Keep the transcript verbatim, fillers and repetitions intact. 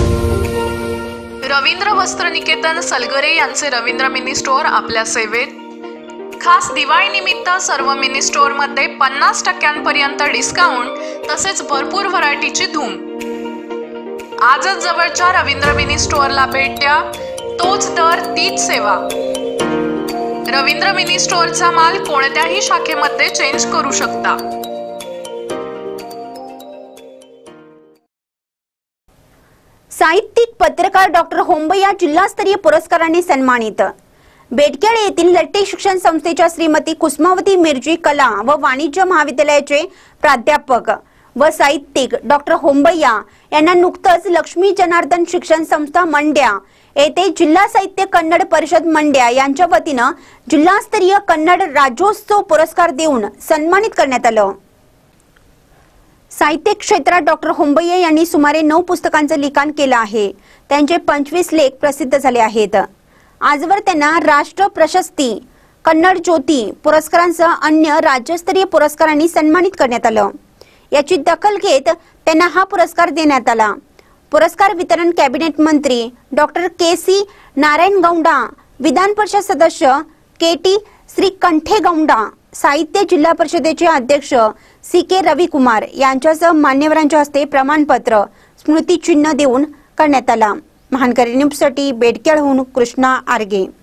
रवींद्र वस्त्रनिकेतन सलगरे यांचे Ravindra mini store आपल्या सेवेत। खास दिवाळी निमित्त सर्व मिनी स्टोअर मध्ये पन्नास टक्क्यांपर्यंत डिस्काउंट तसेच भरपूर व्हरायटीची धूम। आजच जवळच्या रवींद्र मिनी स्टोअरला भेट द्या, तोच दर तीच सेवा। रवींद्र मिनी स्टोअरचा माल कोणत्याही शाखेमध्ये चेंज करू शकता। साहित्यिक पत्रकार डॉक्टर होंबैया जिल्हास्तरीय पुरस्कारांनी सन्मानित। बेडकेळ येथील लट्टे शिक्षण संस्थेच्या श्रीमती कुसुमावती मिरजी कला व वाणिज्य महाविद्यालयाचे प्राध्यापक व साहित्यिक डॉक्टर होंबैया यांना नुकतंच लक्ष्मी जनार्दन शिक्षण संस्था मंड्या येथे जिल्हा साहित्य कन्नड परिषद मंड्या यांच्या वतीने जिल्हास्तरीय कन्नड राज्योत्सव पुरस्कार देऊन सन्मानित करण्यात आलं। साहित्य क्षेत्रात डॉक्टर होंबैया यांनी सुमारे नऊ पुस्तकांचे लिखाण केले आहे। त्यांचे पंचवीस लेख प्रसिद्ध झाले आहेत। आजवर त्यांना राष्ट्र प्रशस्ती, कन्नड ज्योती पुरस्कारांसह अन्य राज्यस्तरीय पुरस्कारांनी सन्मानित करण्यात आलं। याची दखल घेत त्यांना हा पुरस्कार देण्यात आला। पुरस्कार वितरण कॅबिनेट मंत्री doctor K C Narayan Gowda, विधान परिषद सदस्य के टी श्रीकंठे गौंडा, साहित्य जिल्हा परिषदेचे अध्यक्ष सी के रविकुमार यांच्यासह मान्यवरांच्या हस्ते प्रमाणपत्र, स्मृतिचिन्ह देऊन करण्यात आला। महानकरी न्यूजसाठी बेडकेळहून कृष्णा आर्गे।